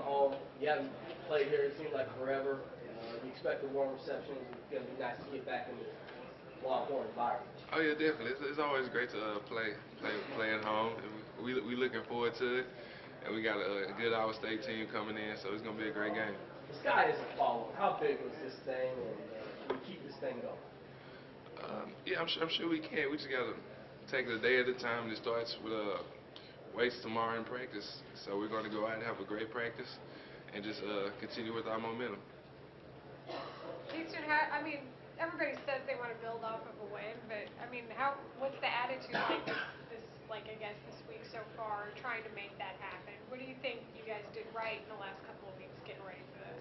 home. You haven't played here, it seems like forever. You expect a warm reception. It's going to be nice to get back in the Longhorn environment. Oh yeah, definitely. It's always great to play at home. And we looking forward to it, and we got a good Iowa State team coming in, so it's gonna be a great game. The sky isn't falling. How big was this thing, and can we keep this thing going? Yeah, I'm sure we can. We just gotta take it a day at a time. It starts with weights tomorrow in practice, so we're gonna go out and have a great practice, and just continue with our momentum. Houston, I mean, everybody says they want to build off of a win, but I mean, what's the attitude like I guess this week so far, trying to make that happen? What do you think you guys did right in the last couple of weeks getting ready for this?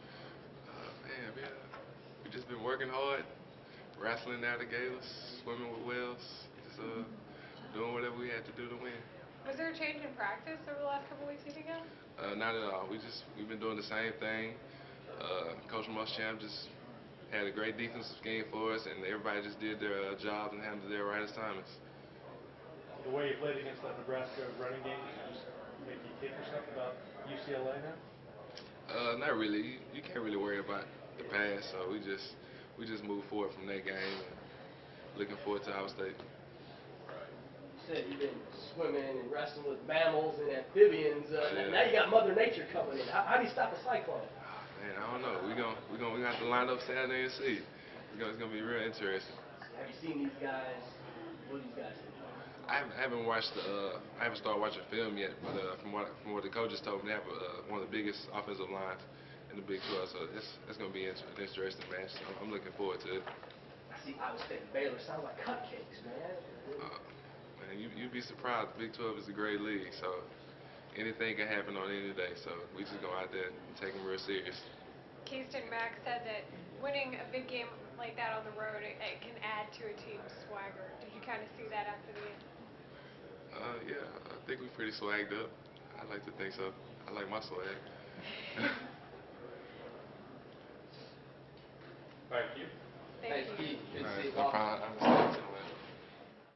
Man, we just been working hard, wrestling alligators, swimming with whales, just doing whatever we had to do to win. Was there a change in practice over the last couple of weeks, you think of? Not at all. We've been doing the same thing. Coach Muschamp just had a great defensive game for us, and everybody just did their jobs and handled their right assignments. The way you played against that Nebraska running game, did you just make you kick yourself about UCLA now? Not really. You can't really worry about the past, so we just move forward from that game. And looking forward to Iowa State. You said you've been swimming and wrestling with mammals and amphibians. Now you got Mother Nature coming in. How do you stop a cyclone? Man, I don't know. We gonna have to line up Saturday and see. It's gonna be real interesting. Have you seen these guys? What do these guys do? I haven't watched. I haven't started watching film yet, but from what the coaches told me, they have one of the biggest offensive lines in the Big 12. So it's gonna be an interesting match. So I'm looking forward to it. I see Iowa State and Baylor sound like cupcakes, man. Man, you'd be surprised. The Big 12 is a great league, so anything can happen on any day. So we just go out there and take them real serious. Keyston Mack said that winning a big game like that on the road, it can add to a team's swagger. Did you kind of see that after the game? Yeah, I think we're pretty swagged up. I like to think so. I like my swag. Thank you. Thank you. Good to see you. No problem.